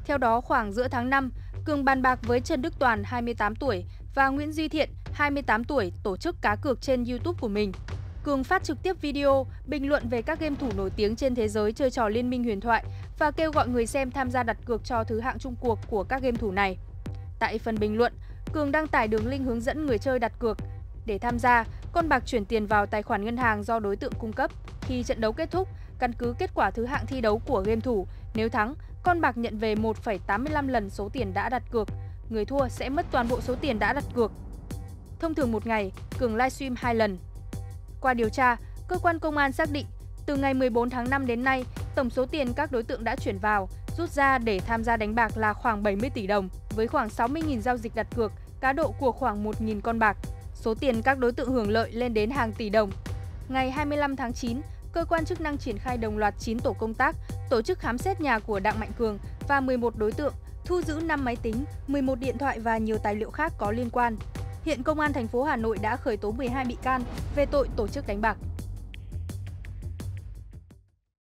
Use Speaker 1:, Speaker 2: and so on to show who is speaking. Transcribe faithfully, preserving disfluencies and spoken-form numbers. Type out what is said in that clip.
Speaker 1: Theo đó, khoảng giữa tháng năm, Cường bàn bạc với Trần Đức Toàn, hai mươi tám tuổi, và Nguyễn Duy Thiện, hai mươi tám tuổi, tổ chức cá cược trên YouTube của mình. Cường phát trực tiếp video, bình luận về các game thủ nổi tiếng trên thế giới chơi trò Liên minh huyền thoại và kêu gọi người xem tham gia đặt cược cho thứ hạng chung cuộc của các game thủ này. Tại phần bình luận, Cường đăng tải đường link hướng dẫn người chơi đặt cược. Để tham gia, con bạc chuyển tiền vào tài khoản ngân hàng do đối tượng cung cấp. Khi trận đấu kết thúc, căn cứ kết quả thứ hạng thi đấu của game thủ, nếu thắng, con bạc nhận về một phẩy tám mươi lăm lần số tiền đã đặt cược. Người thua sẽ mất toàn bộ số tiền đã đặt cược. Thông thường một ngày, Cường livestream hai lần. Qua điều tra, cơ quan công an xác định, từ ngày mười bốn tháng năm đến nay, tổng số tiền các đối tượng đã chuyển vào, rút ra để tham gia đánh bạc là khoảng bảy mươi tỷ đồng, với khoảng sáu mươi nghìn giao dịch đặt cược, cá độ của khoảng một nghìn con bạc. Số tiền các đối tượng hưởng lợi lên đến hàng tỷ đồng. Ngày hai mươi lăm tháng chín, cơ quan chức năng triển khai đồng loạt chín tổ công tác, tổ chức khám xét nhà của Đặng Mạnh Cường và mười một đối tượng, thu giữ năm máy tính, mười một điện thoại và nhiều tài liệu khác có liên quan. Hiện Công an thành phố Hà Nội đã khởi tố mười hai bị can về tội tổ chức đánh bạc.